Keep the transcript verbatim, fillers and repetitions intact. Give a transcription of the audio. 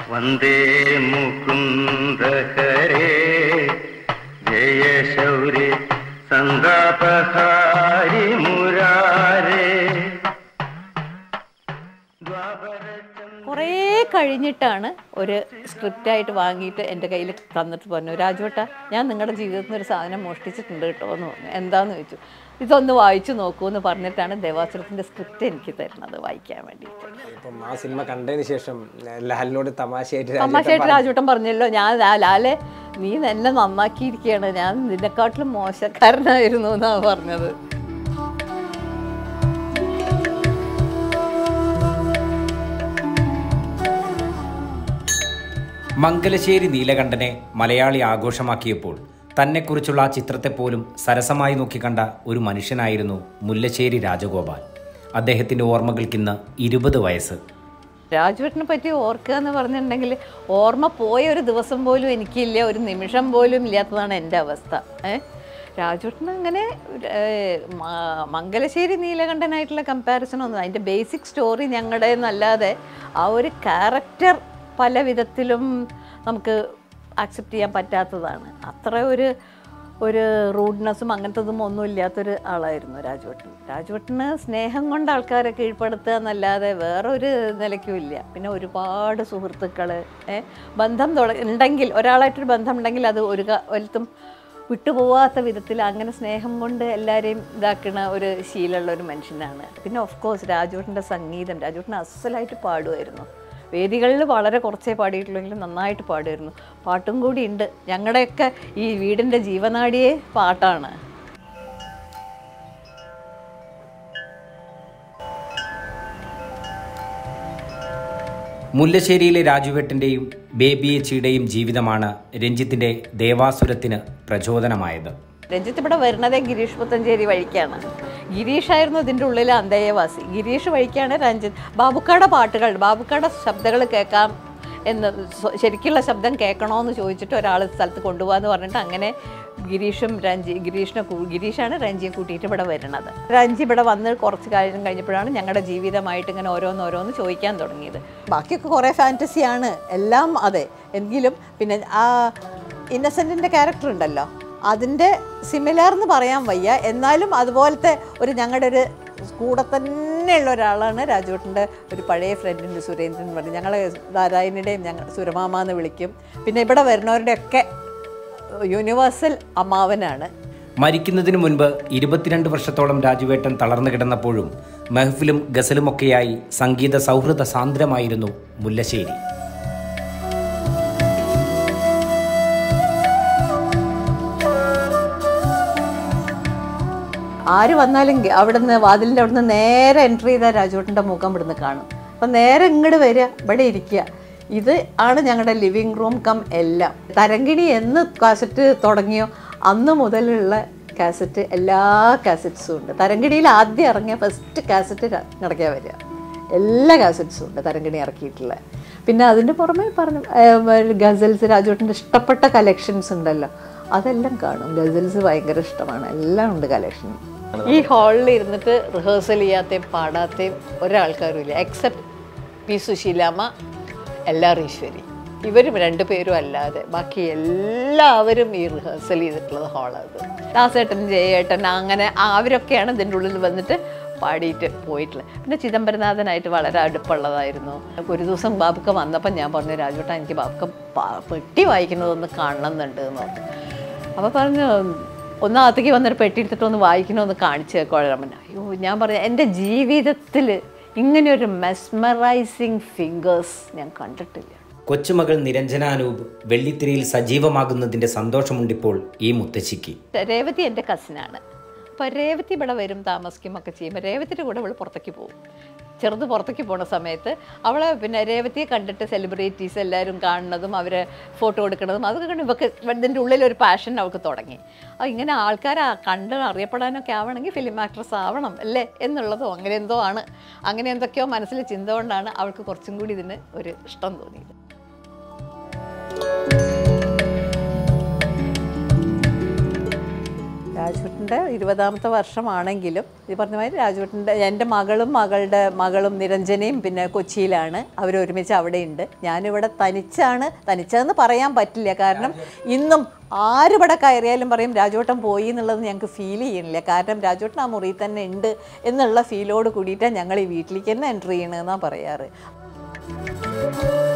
വന്ദേ മുകുന്ദ ഹരേ ജയ ശൗരി സന്താപഹാരി മുരാരേ. കുറേ കഴിഞ്ഞിട്ടാണ് ഒരു സ്ക്രിപ്റ്റായിട്ട് വാങ്ങിയിട്ട് എൻ്റെ കയ്യിൽ തന്നിട്ട് പറഞ്ഞു, രാജുവേട്ടാ ഞാൻ നിങ്ങളുടെ ജീവിതത്തിൽ നിന്ന് ഒരു സാധനം മോഷ്ടിച്ചിട്ടുണ്ട് കേട്ടോ എന്ന് പറഞ്ഞു. എന്താണെന്ന് ചോദിച്ചു. ഇതൊന്ന് വായിച്ചു നോക്കൂ എന്ന് പറഞ്ഞിട്ടാണ് ദേവാസുരത്തിൻ്റെ സ്ക്രിപ്റ്റ് എനിക്ക് തരുന്നത് വായിക്കാൻ വേണ്ടിയിട്ട്. ഇപ്പം ആ സിനിമ കണ്ടതിന് ശേഷം ലാലിനോട് തമാശയായിട്ട് തമാശയായിട്ട് രാജുവേട്ടൻ പറഞ്ഞല്ലോ, ഞാൻ ലാലെ നീ എന്നെ നന്നാക്കിയിരിക്കുകയാണ്, ഞാൻ നിന്നെക്കാട്ടിലും മോശക്കാരനായിരുന്നു എന്നാണ് പറഞ്ഞത്. മംഗലശ്ശേരി നീലകണ്ഠനെ മലയാളി ആഘോഷമാക്കിയപ്പോൾ തന്നെക്കുറിച്ചുള്ള ആ ചിത്രത്തെപ്പോലും സരസമായി നോക്കിക്കണ്ട ഒരു മനുഷ്യനായിരുന്നു മുല്ലശ്ശേരി രാജഗോപാൽ. അദ്ദേഹത്തിൻ്റെ ഓർമ്മകൾക്കിന്ന് ഇരുപത് വയസ്സ്. രാജുവേട്ടനെ പറ്റി ഓർക്കുക എന്ന് പറഞ്ഞിട്ടുണ്ടെങ്കിൽ ഓർമ്മ പോയ ഒരു ദിവസം പോലും എനിക്കില്ല, ഒരു നിമിഷം പോലും ഇല്ലാത്തതാണ് എൻ്റെ അവസ്ഥ. ഏഹ് രാജുവേട്ടൻ അങ്ങനെ മംഗലശ്ശേരി നീലകണ്ഠനായിട്ടുള്ള കമ്പാരിസൺ ഒന്നും, അതിൻ്റെ ബേസിക് സ്റ്റോറി ഞങ്ങളുടെ എന്നല്ലാതെ ആ ഒരു ക്യാരക്ടർ പല വിധത്തിലും നമുക്ക് ആക്സെപ്റ്റ് ചെയ്യാൻ പറ്റാത്തതാണ്. അത്ര ഒരു ഒരു റൂഡ്നെസ്സും അങ്ങനത്തതും ഒന്നും ഇല്ലാത്തൊരു ആളായിരുന്നു രാജുവേട്ടൻ. രാജുവേട്ടന് സ്നേഹം കൊണ്ട് ആൾക്കാരെ കീഴ്പ്പെടുത്തുക എന്നല്ലാതെ വേറൊരു നിലയ്ക്കും ഇല്ല. പിന്നെ ഒരുപാട് സുഹൃത്തുക്കൾ, ബന്ധം തുട ഉണ്ടെങ്കിൽ ഒരാളായിട്ടൊരു ബന്ധം ഉണ്ടെങ്കിൽ അത് ഒരു കാലത്തും വിട്ടുപോകാത്ത വിധത്തിൽ അങ്ങനെ സ്നേഹം കൊണ്ട് എല്ലാവരെയും ഇതാക്കുന്ന ഒരു ശീലമുള്ള ഒരു മനുഷ്യനാണ്. പിന്നെ ഓഫ് കോഴ്സ് രാജുവേട്ടൻ്റെ സംഗീതം, രാജുവേട്ടൻ അസലായിട്ട് പാടുമായിരുന്നു. വേദികളിൽ വളരെ കുറച്ചേ പാടിയിട്ടുള്ളെങ്കിലും നന്നായിട്ട് പാടുമായിരുന്നു. പാട്ടും കൂടി ഉണ്ട്. ഞങ്ങളുടെയൊക്കെ ഈ വീടിൻ്റെ ജീവനാടിയെ പാട്ടാണ്. മുല്ലശ്ശേരിയിലെ രാജുവേട്ടൻ്റെയും ബേബി ചേച്ചിയുടെയും ജീവിതമാണ് രഞ്ജിത്തിൻ്റെ ദേവാസുരത്തിന് പ്രചോദനമായത്. രഞ്ജിത്ത് ഇവിടെ വരുന്നതേ ഗിരീഷ് പുത്തഞ്ചേരി വഴിക്കാണ്. ഗിരീഷായിരുന്നു ഇതിൻ്റെ ഉള്ളിലെ അന്തേയവാസി. ഗിരീഷ് വഴിക്കാണ് രഞ്ജിത്ത്. ബാബുക്കാടെ പാട്ടുകൾ, ബാബുക്കാടെ ശബ്ദങ്ങൾ കേൾക്കാം എന്ന്, ശരിക്കുള്ള ശബ്ദം കേൾക്കണമെന്ന് ചോദിച്ചിട്ട് ഒരാൾ സ്ഥലത്ത് കൊണ്ടുപോകാമെന്ന് പറഞ്ഞിട്ട് അങ്ങനെ ഗിരീഷും രഞ്ജി ഗിരീഷിനെ ഗിരീഷാണ് രഞ്ജിയെ കൂട്ടിയിട്ട് ഇവിടെ വരുന്നത്. രഞ്ജി ഇവിടെ വന്ന് കുറച്ച് കാര്യം കഴിഞ്ഞപ്പോഴാണ് ഞങ്ങളുടെ ജീവിതമായിട്ട് ഇങ്ങനെ ഓരോന്നോരോന്ന് ചോദിക്കാൻ തുടങ്ങിയത്. ബാക്കിയൊക്കെ കുറേ ഫാൻറ്റസിയാണ് എല്ലാം, അതെ. എങ്കിലും പിന്നെ ആ ഇന്നസെൻറ്റിൻ്റെ ക്യാരക്ടർ ഉണ്ടല്ലോ, അതിൻ്റെ സിമിലർ എന്ന് പറയാൻ വയ്യ, എന്നാലും അതുപോലത്തെ ഒരു ഞങ്ങളുടെ ഒരു കൂടെ തന്നെയുള്ള ഒരാളാണ് രാജുവേട്ടൻ്റെ ഒരു പഴയ ഫ്രണ്ടുണ്ട് സുരേന്ദ്രൻ എന്ന് പറഞ്ഞ്. ഞങ്ങൾ നാരായണിയുടെയും ഞങ്ങൾ സുരമാമ എന്ന് വിളിക്കും. പിന്നെ ഇവിടെ വരുന്നവരുടെയൊക്കെ യൂണിവേഴ്സൽ അമ്മാവനാണ്. മരിക്കുന്നതിന് മുൻപ് ഇരുപത്തിരണ്ട് വർഷത്തോളം രാജുവേട്ടൻ തളർന്നു കിടന്നപ്പോഴും മെഹ്ഫിലും ഗസലുമൊക്കെയായി സംഗീത സൗഹൃദ സാന്ദ്രമായിരുന്നു മുല്ലശ്ശേരി. ആര് വന്നാലും അവിടുന്ന് വാതിലിൻ്റെ അവിടുന്ന് നേരെ എൻട്രി ചെയ്താൽ രാജുവേട്ടൻ്റെ മുഖം ഇവിടുന്ന് കാണും. അപ്പം നേരെ ഇങ്ങോട്ട് വരിക, ഇവിടെ ഇരിക്കുക. ഇത് ആണ് ഞങ്ങളുടെ ലിവിങ് റൂം കം എല്ലാം. തരങ്കിണി എന്ന് കാസറ്റ് തുടങ്ങിയോ അന്ന് മുതലുള്ള കാസറ്റ്, എല്ലാ കാസറ്റ്സും ഉണ്ട്. തരങ്കിണിയിൽ ആദ്യം ഇറങ്ങിയ ഫസ്റ്റ് കാസറ്റ് നടക്കാൻ വരിക, എല്ലാ കാസറ്റ്സും ഉണ്ട് തരങ്കിണി ഇറക്കിയിട്ടുള്ള. പിന്നെ അതിൻ്റെ പുറമെ പറഞ്ഞു ഗസൽസ്, രാജുവേട്ടൻ്റെ ഇഷ്ടപ്പെട്ട കളക്ഷൻസ് ഉണ്ടല്ലോ, അതെല്ലാം കാണും. ഗസൽസ് ഭയങ്കര ഇഷ്ടമാണ്, എല്ലാം ഉണ്ട് കളക്ഷൻ. ഈ ഹാളിൽ ഇരുന്നിട്ട് റിഹേഴ്സൽ ചെയ്യാത്തയും പാടാത്തയും ഒരാൾക്കാരും ഇല്ല, എക്സെപ്റ്റ് പി സുശീലാമ്മ, എല്ലാ ഈശ്വരി, ഇവരും രണ്ടുപേരും അല്ലാതെ ബാക്കി എല്ലാവരും ഈ റിഹേഴ്സൽ ചെയ്തിട്ടുള്ളത് ഹാളത്. ദാസേട്ടൻ, ജയേട്ടൻ, അങ്ങനെ അവരൊക്കെയാണ് ഇതിൻ്റെ ഉള്ളിൽ വന്നിട്ട് പാടിയിട്ട് പോയിട്ടുള്ളത്. പിന്നെ ചിദംബരനാഥനായിട്ട് വളരെ അടുപ്പുള്ളതായിരുന്നു. ഒരു ദിവസം ബാബുക്ക വന്നപ്പം ഞാൻ പറഞ്ഞു, രാജുവേട്ടൻ എനിക്ക് ബാബുക്ക പെട്ടി വായിക്കുന്നതൊന്ന് കാണണമെന്നുണ്ട് എന്ന് പറഞ്ഞു. അപ്പോൾ പറഞ്ഞു ഒന്നകത്തേക്ക് വന്നൊരു പെട്ടി എടുത്തിട്ട് ഒന്ന് വായിക്കണമെന്ന് കാണിച്ചു കേൾക്കോളാൻ. അയ്യോ, ഞാൻ പറഞ്ഞു എൻ്റെ ജീവിതത്തിൽ ഇങ്ങനെയൊരു മെസ്മറൈസിങ് ഫിംഗേഴ്സ് ഞാൻ കണ്ടിട്ടില്ല. കൊച്ചുമകൾ നിരഞ്ജനാനൂപ് വെള്ളിത്തിരയിൽ സജീവമാകുന്നതിൻ്റെ സന്തോഷമുണ്ടിപ്പോൾ ഈ മുത്തശ്ശിക്ക്. രേവതി എൻ്റെ കസിനാണ്. അപ്പോൾ രേവതി ഇവിടെ വരും, താമസിക്കുമൊക്കെ ചെയ്യുമ്പോൾ രേവതിയുടെ കൂടെ അവൾ പുറത്തേക്ക് പോകും. ചെറുത് പുറത്തേക്ക് പോകുന്ന സമയത്ത് അവളെ പിന്നെ രേവതിയെ കണ്ടിട്ട് സെലിബ്രിറ്റീസ് എല്ലാവരും കാണുന്നതും അവരെ ഫോട്ടോ എടുക്കുന്നതും അതൊക്കെ കണ്ട് ഇവർക്ക് ഇതിൻ്റെ ഉള്ളിലൊരു പാഷൻ അവൾക്ക് തുടങ്ങി. അപ്പോൾ ഇങ്ങനെ ആൾക്കാരെ കണ്ട് അറിയപ്പെടാനൊക്കെ ആവണമെങ്കിൽ ഫിലിം ആക്ട്രസ് ആവണം അല്ലേ എന്നുള്ളതോ അങ്ങനെ എന്തോ ആണ്, അങ്ങനെ എന്തൊക്കെയോ മനസ്സിൽ ചിന്ത കൊണ്ടാണ് അവൾക്ക് കുറച്ചും കൂടി ഇതിന് ഒരു ഇഷ്ടം തോന്നിയത്. രാജുവേട്ടൻ്റെ ഇരുപതാമത്തെ വർഷമാണെങ്കിലും ഈ പറഞ്ഞ മാതിരി രാജുവേട്ടൻ്റെ എൻ്റെ മകളും മകളുടെ മകളും നിരഞ്ജനയും പിന്നെ കൊച്ചിയിലാണ്, അവരൊരുമിച്ച് അവിടെയുണ്ട്. ഞാനിവിടെ തനിച്ചാണ്. തനിച്ചതെന്ന് പറയാൻ പറ്റില്ല, കാരണം ഇന്നും ആരുവിടെ കയറിയാലും പറയും രാജുവേട്ടൻ പോയി എന്നുള്ളത് ഞങ്ങൾക്ക് ഫീൽ ചെയ്യണില്ല. കാരണം രാജുവേട്ടൻ ആ മുറിയിൽ തന്നെ ഉണ്ട് എന്നുള്ള ഫീലോട് കൂടിയിട്ടാണ് ഞങ്ങൾ ഈ വീട്ടിലേക്ക് തന്നെ എൻ്റർ ചെയ്യണമെന്നാണ് പറയാറ്.